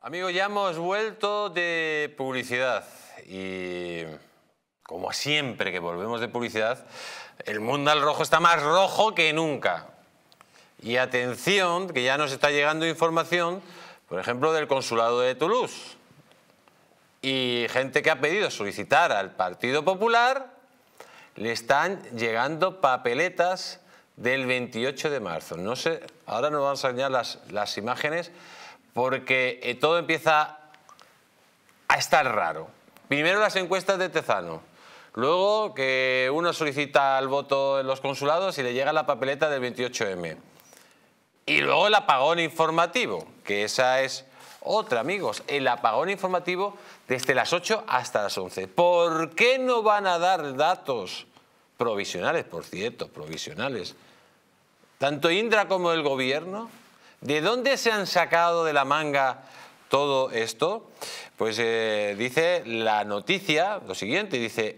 Amigos, ya hemos vuelto de publicidad y como siempre que volvemos de publicidad, el mundo al rojo está más rojo que nunca. Y atención, que ya nos está llegando información, por ejemplo, del consulado de Toulouse. Y gente que ha pedido solicitar al Partido Popular, le están llegando papeletas del 28 de marzo. No sé, ahora nos vamos a enseñar las imágenes porque todo empieza a estar raro. Primero las encuestas de Tezano, luego que uno solicita el voto en los consulados y le llega la papeleta del 28M. Y luego el apagón informativo, que esa es otra, amigos, el apagón informativo desde las 8 hasta las 11. ¿Por qué no van a dar datos provisionales, por cierto, provisionales? Tanto Indra como el gobierno, ¿de dónde se han sacado de la manga todo esto? Pues dice la noticia lo siguiente, dice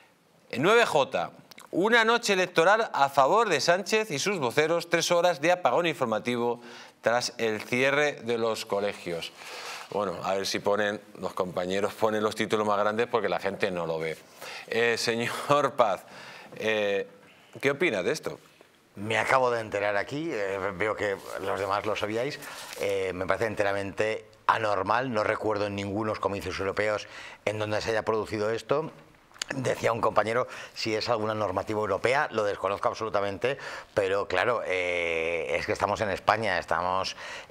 9J, una noche electoral a favor de Sánchez y sus voceros, 3 horas de apagón informativo tras el cierre de los colegios. Bueno, a ver si los compañeros ponen los títulos más grandes porque la gente no lo ve. Señor Paz, ¿qué opina de esto? Me acabo de enterar aquí, veo que los demás lo sabíais, me parece enteramente anormal, no recuerdo en ningunos comicios europeos en donde se haya producido esto. Decía un compañero si es alguna normativa europea, lo desconozco absolutamente, pero claro, es que estamos en España, estamos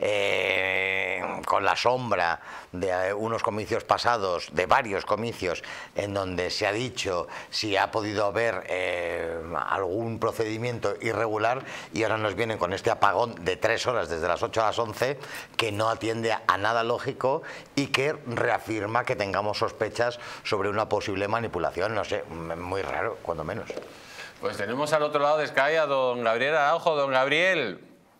con la sombra de unos comicios pasados, de varios comicios, en donde se ha dicho si ha podido haber algún procedimiento irregular y ahora nos vienen con este apagón de 3 horas desde las 8 a las 11 que no atiende a nada lógico y que reafirma que tengamos sospechas sobre una posible manipulación. No sé, muy raro, cuando menos. Pues tenemos al otro lado de Sky a don Gabriel Araujo. Don Gabriel.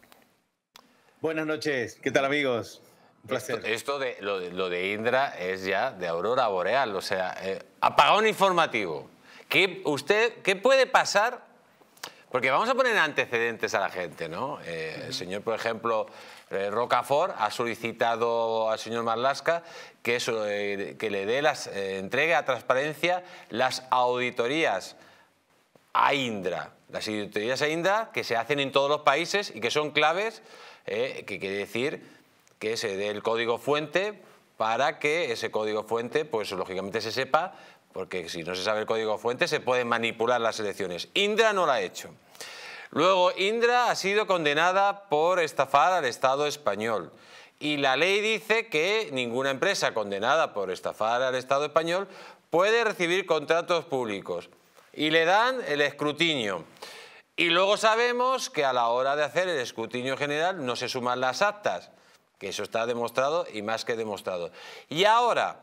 Buenas noches, ¿qué tal, amigos? Un placer. Lo de Indra es ya de aurora boreal, o sea, apagón informativo. ¿Qué puede pasar? Porque vamos a poner antecedentes a la gente, ¿no? El señor, por ejemplo, Rocafort ha solicitado al señor Marlaska que le dé entregue a transparencia las auditorías a Indra. Las auditorías a Indra que se hacen en todos los países y que son claves, que quiere decir que se dé el código fuente para que ese código fuente, pues lógicamente se sepa, porque si no se sabe el código fuente se pueden manipular las elecciones. Indra no lo ha hecho. Luego, Indra ha sido condenada por estafar al Estado español. Y la ley dice que ninguna empresa condenada por estafar al Estado español puede recibir contratos públicos. Y le dan el escrutinio. Y luego sabemos que a la hora de hacer el escrutinio general no se suman las actas, que eso está demostrado y más que demostrado. Y ahora,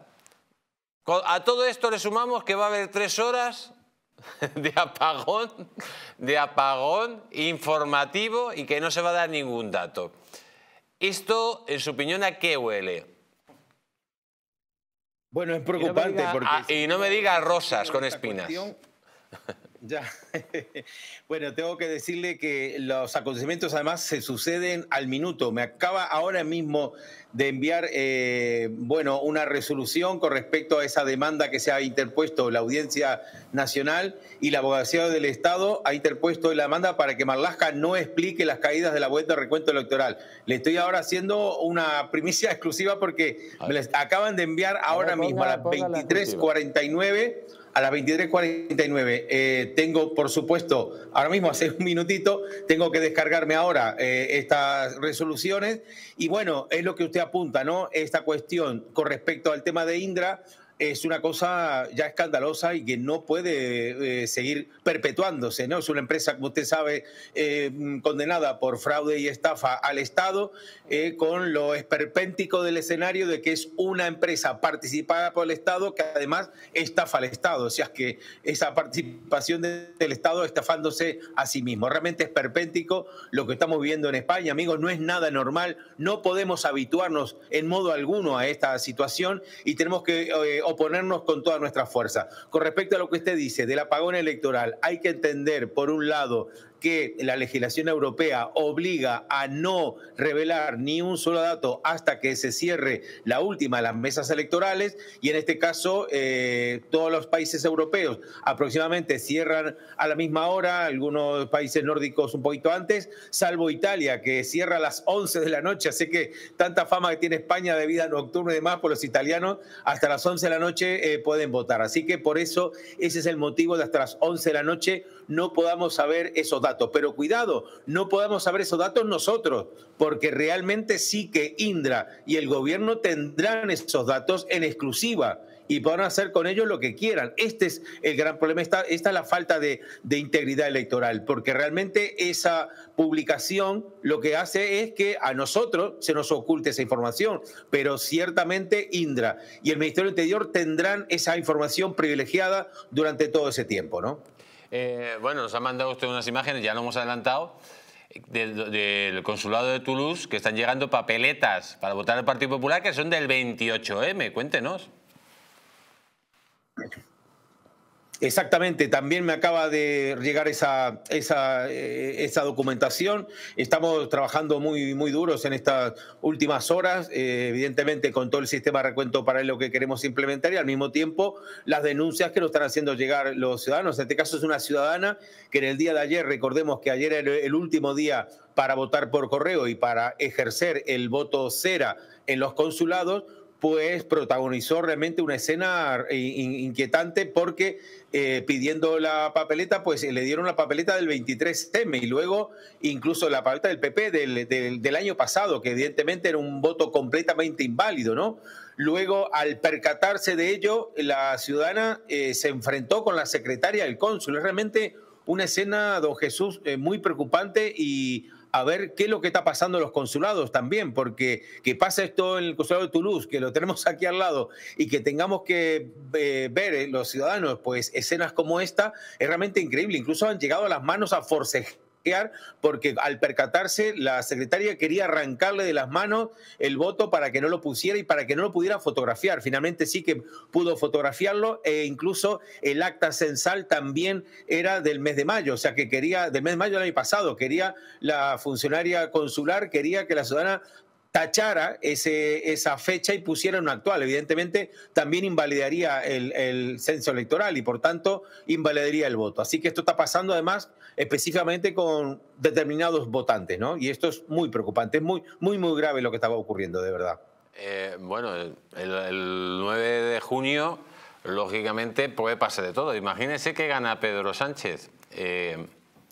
a todo esto le sumamos que va a haber 3 horas de apagón informativo y que no se va a dar ningún dato. Esto, en su opinión, ¿a qué huele? Bueno, es preocupante porque... y no me diga rosas con espinas. Ya. Bueno, tengo que decirle que los acontecimientos además se suceden al minuto. Me acaba ahora mismo de enviar una resolución con respecto a esa demanda que se ha interpuesto la Audiencia Nacional y la Abogacía del Estado ha interpuesto la demanda para que Marlaska no explique las caídas de la vuelta de recuento electoral. Le estoy ahora haciendo una primicia exclusiva porque me las acaban de enviar ahora mismo a las 23:49. A las 23:49 tengo, por supuesto, ahora mismo hace un minutito, tengo que descargarme ahora estas resoluciones y bueno, es lo que usted apunta, ¿no? Esta cuestión con respecto al tema de Indra es una cosa ya escandalosa y que no puede seguir perpetuándose, ¿no? Es una empresa, como usted sabe, condenada por fraude y estafa al Estado, con lo esperpéntico del escenario de que es una empresa participada por el Estado que además estafa al Estado. O sea, que esa participación del Estado estafándose a sí mismo. Realmente es esperpéntico lo que estamos viviendo en España, amigos, no es nada normal, no podemos habituarnos en modo alguno a esta situación y tenemos que oponernos con toda nuestra fuerza. Con respecto a lo que usted dice del apagón electoral, hay que entender, por un lado, que la legislación europea obliga a no revelar ni un solo dato hasta que se cierre la última de las mesas electorales, y en este caso todos los países europeos aproximadamente cierran a la misma hora, algunos países nórdicos un poquito antes, salvo Italia, que cierra a las 11 de la noche. Así que tanta fama que tiene España de vida nocturna y demás, por los italianos hasta las 11 de la noche pueden votar. Así que por eso ese es el motivo de hasta las 11 de la noche no podamos saber esos datos. Pero cuidado, no podamos saber esos datos nosotros, porque realmente sí que Indra y el gobierno tendrán esos datos en exclusiva y podrán hacer con ellos lo que quieran. Este es el gran problema, esta es la falta de integridad electoral, porque realmente esa publicación lo que hace es que a nosotros se nos oculte esa información, pero ciertamente Indra y el Ministerio del Interior tendrán esa información privilegiada durante todo ese tiempo, ¿no? Bueno, nos ha mandado usted unas imágenes, ya lo hemos adelantado, del consulado de Toulouse, que están llegando papeletas para votar al Partido Popular, que son del 28M. Cuéntenos. Exactamente, también me acaba de llegar esa documentación. Estamos trabajando muy duros en estas últimas horas, evidentemente con todo el sistema de recuento paralelo que queremos implementar, y al mismo tiempo las denuncias que nos están haciendo llegar los ciudadanos. En este caso es una ciudadana que en el día de ayer, recordemos que ayer era el último día para votar por correo y para ejercer el voto cera en los consulados, pues protagonizó realmente una escena inquietante, porque pidiendo la papeleta, pues le dieron la papeleta del 23M y luego incluso la papeleta del PP del año pasado, que evidentemente era un voto completamente inválido, ¿no? Luego, al percatarse de ello, la ciudadana se enfrentó con la secretaria del cónsul. Es realmente una escena, don Jesús, muy preocupante, y a ver qué es lo que está pasando en los consulados también, porque que pasa esto en el consulado de Toulouse, que lo tenemos aquí al lado, y que tengamos que ver los ciudadanos pues escenas como esta, es realmente increíble. Incluso han llegado a las manos a forcejear, porque al percatarse la secretaria quería arrancarle de las manos el voto para que no lo pusiera y para que no lo pudiera fotografiar. Finalmente sí que pudo fotografiarlo, e incluso el acta censal también era del mes de mayo, o sea que quería, del mes de mayo del año pasado, quería la funcionaria consular, quería que la ciudadana tachara esa fecha y pusiera una actual. Evidentemente también invalidaría el censo electoral y por tanto invalidaría el voto. Así que esto está pasando además específicamente con determinados votantes, ¿no? Y esto es muy preocupante, es muy grave lo que estaba ocurriendo, de verdad. Bueno, el 9 de junio, lógicamente, puede pasar de todo. Imagínese que gana Pedro Sánchez. ¿Qué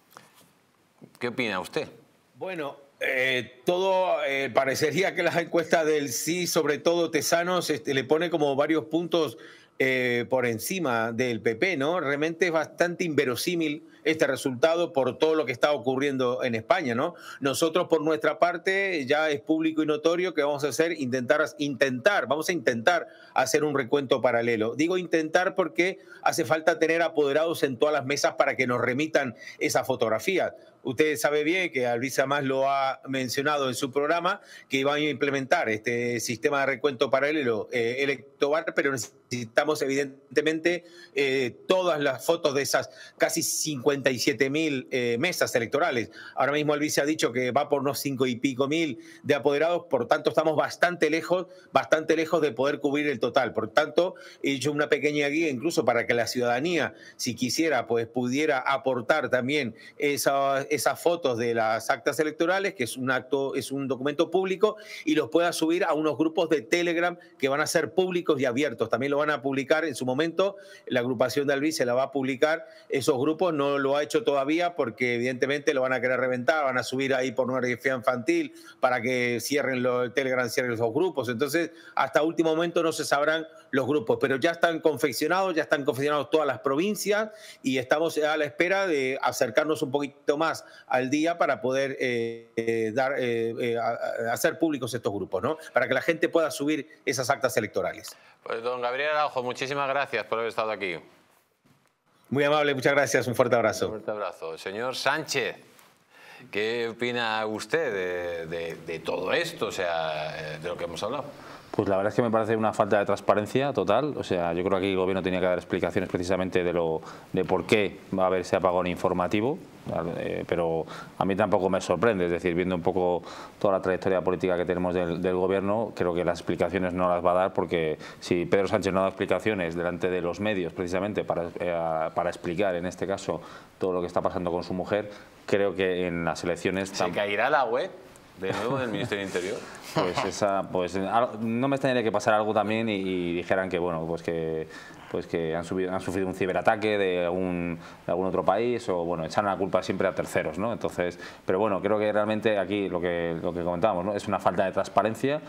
opina usted? Bueno, todo parecería que las encuestas del sí, sobre todo Tesanos, le pone como varios puntos por encima del PP, ¿no? Realmente es bastante inverosímil este resultado por todo lo que está ocurriendo en España, ¿no? Nosotros, por nuestra parte, ya es público y notorio que vamos a hacer, vamos a intentar hacer un recuento paralelo. Digo intentar porque hace falta tener apoderados en todas las mesas para que nos remitan esa fotografía. Usted sabe bien que Alvisa más lo ha mencionado en su programa, que iban a implementar este sistema de recuento paralelo electoral, pero necesitamos evidentemente todas las fotos de esas casi 57.000 mesas electorales. Ahora mismo Alvisa ha dicho que va por unos 5 y pico mil de apoderados, por tanto estamos bastante lejos de poder cubrir el total. Por tanto, he hecho una pequeña guía incluso para que la ciudadanía, si quisiera, pues pudiera aportar también esas fotos de las actas electorales, que es un documento público, y los pueda subir a unos grupos de Telegram que van a ser públicos y abiertos. También lo van a publicar en su momento, la agrupación de Alvisa la va a publicar. Esos grupos no lo ha hecho todavía porque evidentemente lo van a querer reventar, van a subir ahí pornografía infantil para que el Telegram cierre esos grupos. Entonces, hasta último momento no se sabrán los grupos, pero ya están confeccionados todas las provincias, y estamos a la espera de acercarnos un poquito más al día para poder hacer públicos estos grupos, ¿no? Para que la gente pueda subir esas actas electorales. Pues don Gabriel Araujo, muchísimas gracias por haber estado aquí. Muy amable, muchas gracias, un fuerte abrazo. Un fuerte abrazo. Señor Sánchez, ¿Qué opina usted de todo esto, o sea, de lo que hemos hablado? Pues la verdad es que me parece una falta de transparencia total. O sea, yo creo que aquí el gobierno tenía que dar explicaciones precisamente de por qué va a haber ese apagón informativo, pero a mí tampoco me sorprende. Es decir, viendo un poco toda la trayectoria política que tenemos del gobierno, creo que las explicaciones no las va a dar, porque si Pedro Sánchez no da explicaciones delante de los medios precisamente para explicar en este caso todo lo que está pasando con su mujer, creo que en las elecciones... ¿Se caerá la web de nuevo del Ministerio del Interior? Pues no me extrañaría que pasara algo también y dijeran que bueno, pues que han sufrido un ciberataque de algún otro país, o bueno, echan la culpa siempre a terceros, ¿no? Entonces, pero bueno, creo que realmente aquí lo que comentábamos, ¿no?, es una falta de transparencia,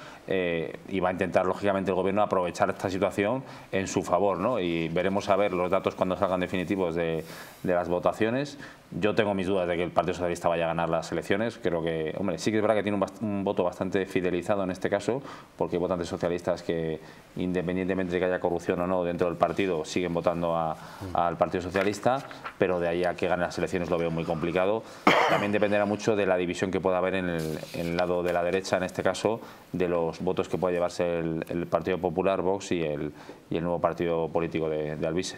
y va a intentar lógicamente el gobierno aprovechar esta situación en su favor, ¿no? Y veremos a ver los datos cuando salgan definitivos de las votaciones. Yo tengo mis dudas de que el Partido Socialista vaya a ganar las elecciones. Creo que, hombre, sí que es verdad que tiene un voto bastante fidelizado en este caso, porque hay votantes socialistas que, independientemente de que haya corrupción o no dentro del partido, siguen votando al Partido Socialista, pero de ahí a que gane las elecciones lo veo muy complicado. También dependerá mucho de la división que pueda haber en el lado de la derecha, en este caso, de los votos que pueda llevarse el Partido Popular, Vox y el nuevo partido político de Alvise.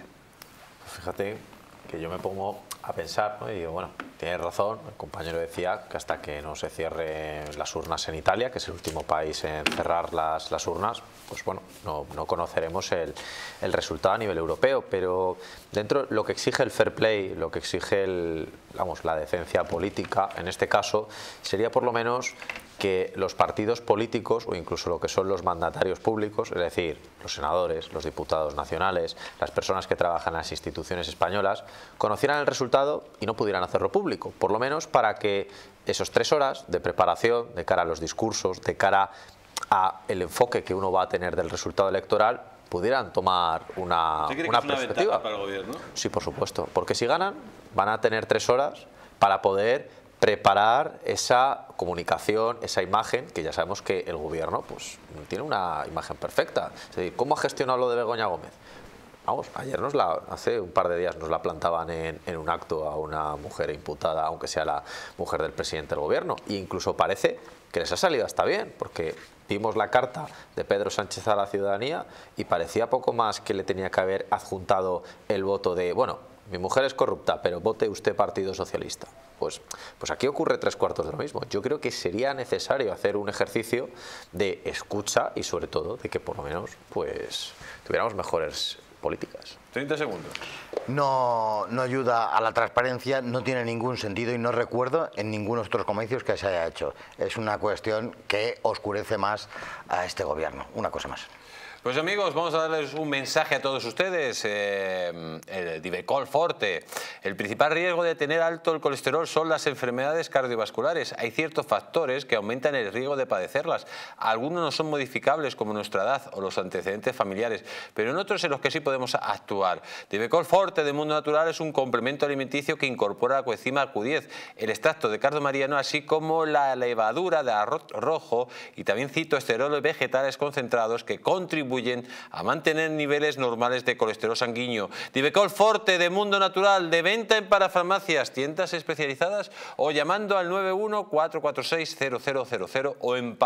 Fíjate que yo me pongo a pensar, ¿no?, y digo, bueno, tienes razón, el compañero decía que hasta que no se cierren las urnas en Italia, que es el último país en cerrar las urnas, pues bueno, no conoceremos el resultado a nivel europeo, pero dentro lo que exige el fair play, lo que exige la decencia política, en este caso, sería por lo menos que los partidos políticos, o incluso lo que son los mandatarios públicos, es decir, los senadores, los diputados nacionales, las personas que trabajan en las instituciones españolas, conocieran el resultado y no pudieran hacerlo público, por lo menos para que esos 3 horas de preparación de cara a los discursos, de cara a el enfoque que uno va a tener del resultado electoral, pudieran tomar una perspectiva. Para el gobierno? Sí, por supuesto, porque si ganan van a tener 3 horas para poder preparar esa comunicación, esa imagen, que ya sabemos que el gobierno pues tiene una imagen perfecta. Es decir, ¿cómo ha gestionado lo de Begoña Gómez? Vamos, ayer hace un par de días nos la plantaban en un acto a una mujer imputada, aunque sea la mujer del presidente del gobierno, e incluso parece que les ha salido hasta bien, porque vimos la carta de Pedro Sánchez a la ciudadanía y parecía poco más que le tenía que haber adjuntado el voto de, bueno, mi mujer es corrupta, pero vote usted Partido Socialista. Pues aquí ocurre 3/4 de lo mismo. Yo creo que sería necesario hacer un ejercicio de escucha y sobre todo de que por lo menos pues tuviéramos mejores políticas. 30 segundos. No ayuda a la transparencia, no tiene ningún sentido y no recuerdo en ninguno de estos comicios que se haya hecho. Es una cuestión que oscurece más a este gobierno. Una cosa más. Pues amigos, vamos a darles un mensaje a todos ustedes. El Divecol Forte. El principal riesgo de tener alto el colesterol son las enfermedades cardiovasculares. Hay ciertos factores que aumentan el riesgo de padecerlas. Algunos no son modificables, como nuestra edad o los antecedentes familiares, pero en otros en los que sí podemos actuar. Divecol Forte de Mundo Natural es un complemento alimenticio que incorpora la coenzima Q10, el extracto de cardo mariano, así como la levadura de arroz rojo y también citoesteroles vegetales concentrados que contribuyen a mantener niveles normales de colesterol sanguíneo. Divecol Forte de Mundo Natural, de venta en parafarmacias, tiendas especializadas o llamando al 91-446-0000 o en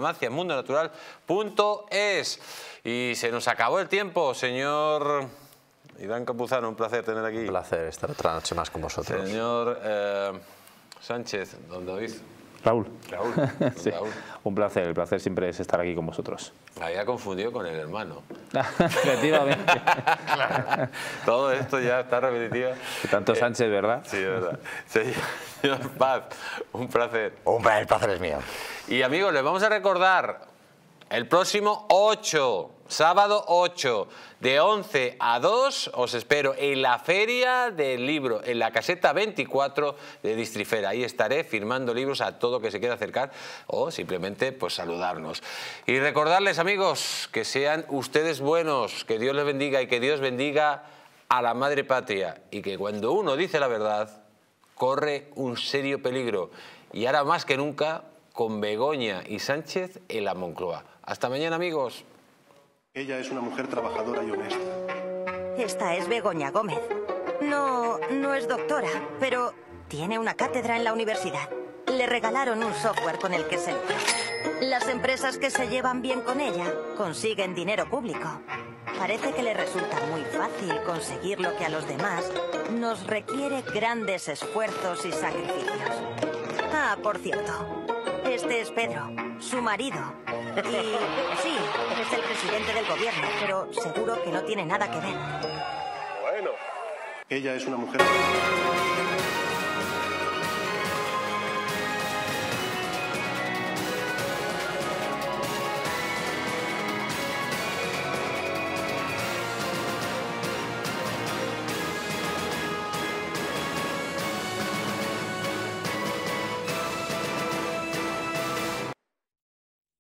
parafarmaciamundonatural.es. Y se nos acabó el tiempo, señor Iván Campuzano, un placer tener aquí. Un placer estar otra noche más con vosotros. Señor Sánchez, don David. Raúl. Sí. Raúl. Un placer, el placer siempre es estar aquí con vosotros. Había confundido con el hermano. Efectivamente. Claro. Todo esto ya está repetitivo. Tanto Sánchez, ¿verdad? Sí, es verdad. Señor Paz, un placer. El placer es mío. Y amigos, les vamos a recordar el próximo 8, sábado 8, de 11 a 2, os espero en la Feria del Libro, en la caseta 24 de Distrifera. Ahí estaré firmando libros a todo que se quiera acercar o simplemente pues saludarnos. Y recordarles, amigos, que sean ustedes buenos, que Dios les bendiga y que Dios bendiga a la madre patria. Y que cuando uno dice la verdad, corre un serio peligro. Y ahora más que nunca, con Begoña y Sánchez en la Moncloa. Hasta mañana, amigos. Ella es una mujer trabajadora y honesta. Esta es Begoña Gómez. No es doctora, pero tiene una cátedra en la universidad. Le regalaron un software con el que se lucra. Las empresas que se llevan bien con ella consiguen dinero público. Parece que le resulta muy fácil conseguir lo que a los demás nos requiere grandes esfuerzos y sacrificios. Ah, por cierto, este es Pedro, su marido. Y sí, es el presidente del gobierno, pero seguro que no tiene nada que ver. Ella es una mujer...